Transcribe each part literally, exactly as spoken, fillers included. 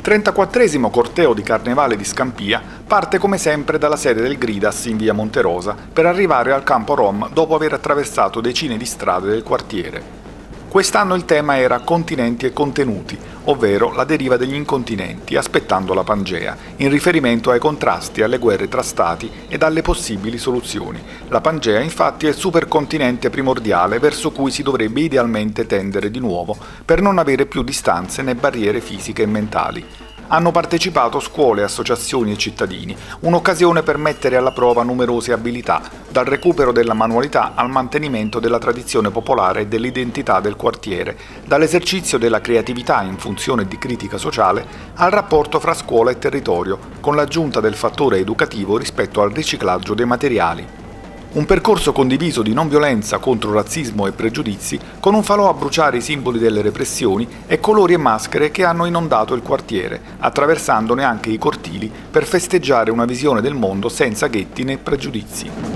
trentaquattresimo corteo di Carnevale di Scampia parte come sempre dalla sede del Gridas in via Monterosa per arrivare al campo Rom dopo aver attraversato decine di strade del quartiere. Quest'anno il tema era continenti e contenuti, ovvero la deriva degli incontinenti aspettando la Pangea, in riferimento ai contrasti, alle guerre tra stati ed alle possibili soluzioni. La Pangea infatti è il supercontinente primordiale verso cui si dovrebbe idealmente tendere di nuovo per non avere più distanze né barriere fisiche e mentali. Hanno partecipato scuole, associazioni e cittadini, un'occasione per mettere alla prova numerose abilità, dal recupero della manualità al mantenimento della tradizione popolare e dell'identità del quartiere, dall'esercizio della creatività in funzione di critica sociale al rapporto fra scuola e territorio, con l'aggiunta del fattore educativo rispetto al riciclaggio dei materiali. Un percorso condiviso di non violenza contro razzismo e pregiudizi, con un falò a bruciare i simboli delle repressioni e colori e maschere che hanno inondato il quartiere, attraversandone anche i cortili per festeggiare una visione del mondo senza ghetti né pregiudizi.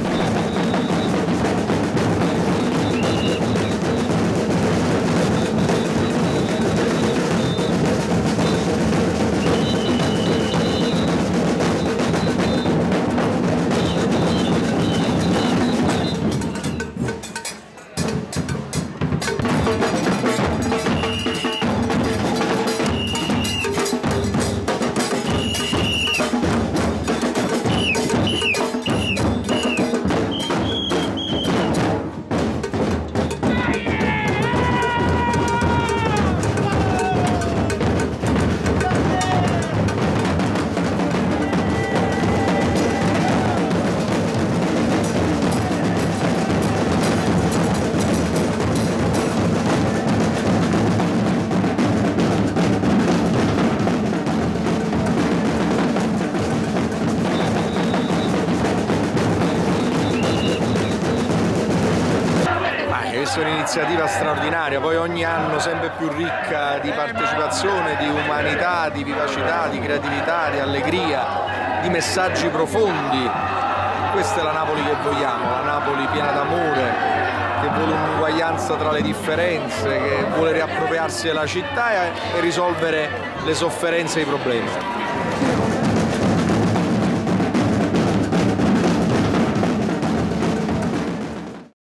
Questa è un'iniziativa straordinaria, poi ogni anno sempre più ricca di partecipazione, di umanità, di vivacità, di creatività, di allegria, di messaggi profondi. Questa è la Napoli che vogliamo, la Napoli piena d'amore, che vuole un'uguaglianza tra le differenze, che vuole riappropriarsi della città e risolvere le sofferenze e i problemi.